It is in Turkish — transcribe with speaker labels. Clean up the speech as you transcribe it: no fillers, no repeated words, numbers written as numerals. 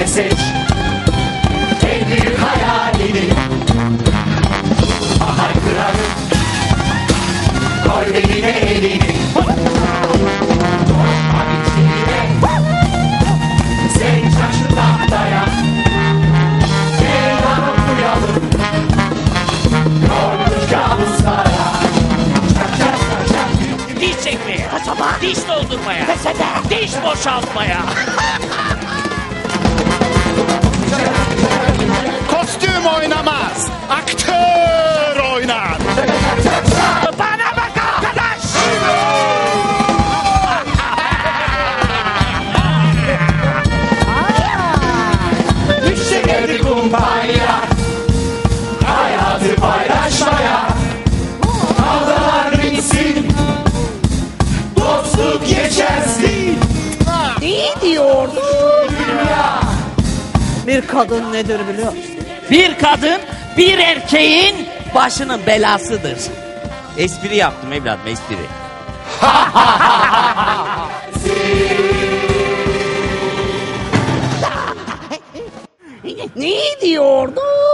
Speaker 1: ve seç en büyük hayalini. Haykırarım, koy beline elini. Korkma içine, sen çarşı tahtaya. Meydan okuyalım, yormuş kabuslara. Çak çak çak çak.
Speaker 2: Diş çekmeye, diş doldurmaya, diş boşaltmaya.
Speaker 3: Kostüm oynamaz, aktör oynar.
Speaker 2: Bana bak arkadaş!
Speaker 1: Düşe bir kumpanya, hayatı paylaşmaya. Kavgalar bitsin, dostluk geçersin.
Speaker 4: Ne diyordu?
Speaker 1: Dünya
Speaker 4: Bir kadın nedir biliyor musun?
Speaker 2: Bir kadın bir erkeğin başının belasıdır. Espri yaptım evladım, espri.
Speaker 4: Ne diyordu?